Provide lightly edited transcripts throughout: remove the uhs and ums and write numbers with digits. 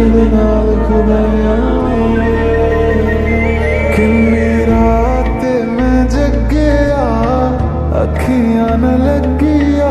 दे नाल खुदाया किन्नी रात मैं जगिया अखियां न लगिया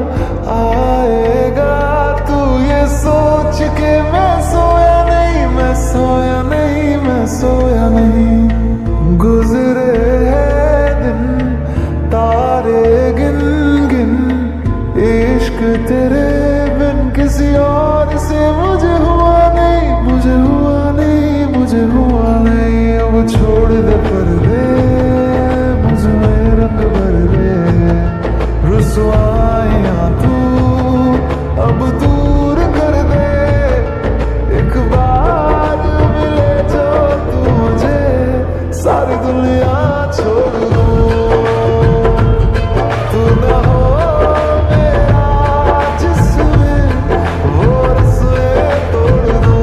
आएगा तू ये सोच के मैं सोया नहीं मैं सोया नहीं मैं सोया नहीं गुजरे हैं दिन तारे गिन गिन इश्क तेरे बिन किसी और से मुझे हुआ नहीं मुझे हुआ नहीं मुझे हुआ नहीं अब छोड़ दे पर्दे मुझमें रंग भर दे रुसवाइयां तू अब दूर कर दे एक बार मिले जो तू मुझे सारी दुनिया छोड़ दो तू ना हो मेरा जिसमें वो रस्मे तोड़ दो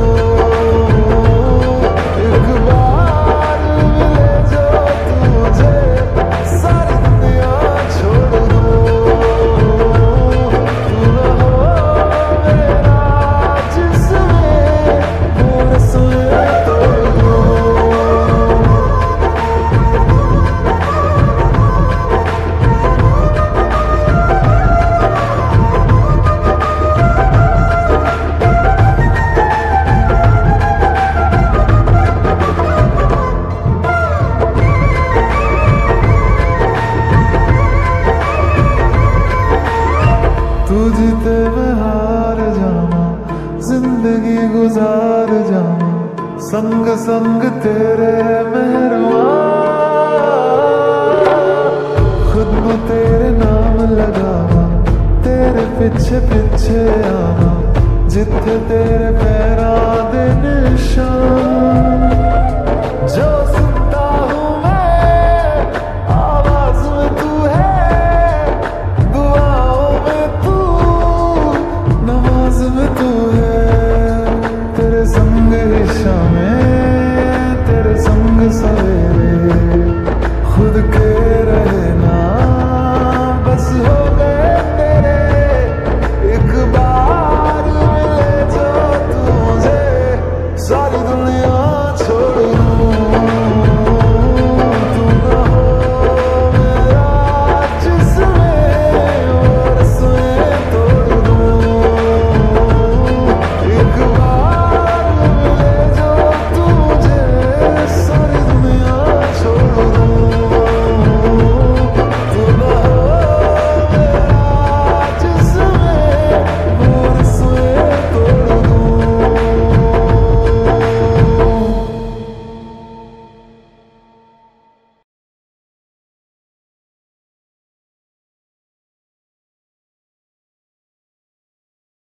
एक बार मिले जो तू मुझे सारी दुनिया छोड़ दो तू ना हो मेरा जिसमें वो रस्मे तोड़ दो। तू जीते मैं हार जावा जिंदगी गुजार जावा संग संग तेरे मेहरवा खुद को तेरे नाम लगावा तेरे पीछे पीछे आवा जिथे तेरे पैरां दे निशान जो